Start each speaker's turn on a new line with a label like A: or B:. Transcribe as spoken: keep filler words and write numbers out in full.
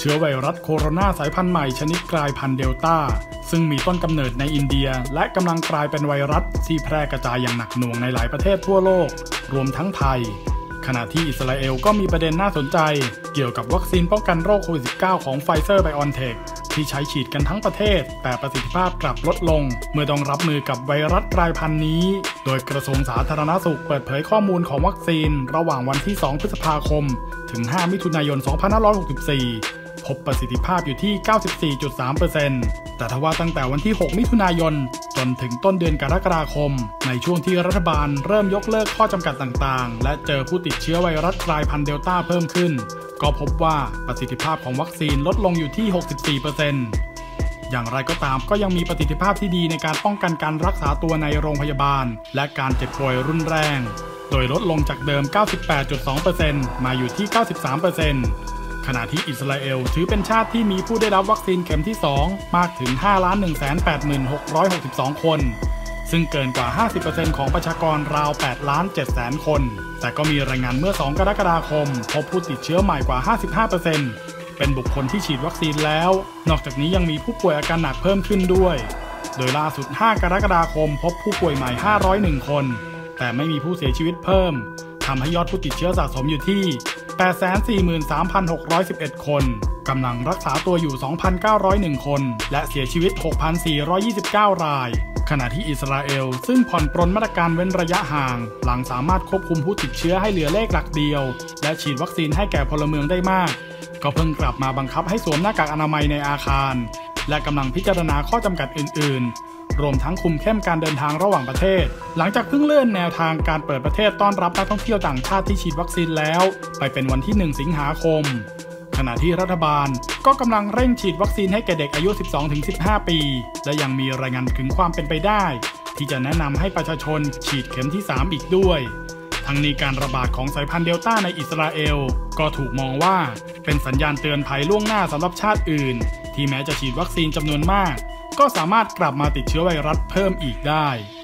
A: เชื้อไวรัสโคโรนาสายพันธุ์ใหม่ชนิดกลายพันธุ์เดลต้าซึ่งมีต้นกำเนิดในอินเดียและกำลังกลายเป็นไวรัสที่แพร่กระจายอย่างหนักหน่วงในหลายประเทศทั่วโลกรวมทั้งไทยขณะที่อิสราเอลก็มีประเด็นน่าสนใจเกี่ยวกับวัคซีนป้องกันโรคโควิด สิบเก้า ของ Pfizer BioNTech ที่ใช้ฉีดกันทั้งประเทศแต่ประสิทธิภาพกลับลดลงเมื่อต้องรับมือกับไวรัสกลายพันธุ์นี้โดยกระทรวงสาธารณสุขเปิดเผยข้อมูลของวัคซีนระหว่างวันที่สองพฤษภาคมถึงห้ามิถุนายนสองพันห้าร้อยหกสิบสี่พบประสิทธิภาพอยู่ที่ เก้าสิบสี่จุดสามเปอร์เซ็นต์ แต่ทว่าตั้งแต่วันที่หกมิถุนายนจนถึงต้นเดือนกรกฎาคมในช่วงที่รัฐบาลเริ่มยกเลิกข้อจำกัดต่างๆและเจอผู้ติดเชื้อไวรัสกลายพันธุ์เดลต้าเพิ่มขึ้นก็พบว่าประสิทธิภาพของวัคซีนลดลงอยู่ที่ หกสิบสี่เปอร์เซ็นต์ อย่างไรก็ตามก็ยังมีประสิทธิภาพที่ดีในการป้องกันการรักษาตัวในโรงพยาบาลและการเจ็บป่วยรุนแรงโดยลดลงจากเดิม เก้าสิบแปดจุดสองเปอร์เซ็นต์ มาอยู่ที่ เก้าสิบสามเปอร์เซ็นต์ขณะที่อิสราเอลถือเป็นชาติที่มีผู้ได้รับวัคซีนเข็มที่สองมากถึง ห้าล้านหนึ่งแสนแปดหมื่นหกร้อยหกสิบสอง คนซึ่งเกินกว่า ห้าสิบเปอร์เซ็นต์ ของประชากรราว แปดล้านเจ็ดแสน คนแต่ก็มีรายงานเมื่อสองกรกฎาคมพบผู้ติดเชื้อใหม่กว่า ห้าสิบห้าเปอร์เซ็นต์ เป็นบุคคลที่ฉีดวัคซีนแล้วนอกจากนี้ยังมีผู้ป่วยอาการหนักเพิ่มขึ้นด้วยโดยล่าสุดห้ากรกฎาคมพบผู้ป่วยใหม่ห้าร้อยเอ็ดคนแต่ไม่มีผู้เสียชีวิตเพิ่มทำให้ยอดผู้ติดเชื้อสะสมอยู่ที่ แปดแสนสี่หมื่นสามพันหกร้อยสิบเอ็ด คนกำลังรักษาตัวอยู่ สองพันเก้าร้อยเอ็ด คนและเสียชีวิต หกพันสี่ร้อยยี่สิบเก้า รายขณะที่อิสราเอลซึ่งผ่อนปรนมาตรการเว้นระยะห่างหลังสามารถควบคุมผู้ติดเชื้อให้เหลือเลขหลักเดียวและฉีดวัคซีนให้แก่พลเมืองได้มากก็เพิ่งกลับมาบังคับให้สวมหน้ากากอนามัยในอาคารและกำลังพิจารณาข้อจำกัดอื่นๆรวมทั้งคุมเข้มการเดินทางระหว่างประเทศหลังจากเพิ่งเลื่อนแนวทางการเปิดประเทศต้อนรับนักท่องเที่ยวต่างชาติที่ฉีดวัคซีนแล้วไปเป็นวันที่หนึ่งสิงหาคมขณะที่รัฐบาลก็กำลังเร่งฉีดวัคซีนให้แก่เด็กอายุ สิบสองถึงสิบห้า ปีและยังมีรายงานถึงความเป็นไปได้ที่จะแนะนำให้ประชาชนฉีดเข็มที่สามอีกด้วยทั้งนี้การระบาดของสายพันธุ์เดลต้าในอิสราเอลก็ถูกมองว่าเป็นสัญญาณเตือนภัยล่วงหน้าสำหรับชาติอื่นที่แม้จะฉีดวัคซีนจำนวนมากก็สามารถกลับมาติดเชื้อไวรัสเพิ่มอีกได้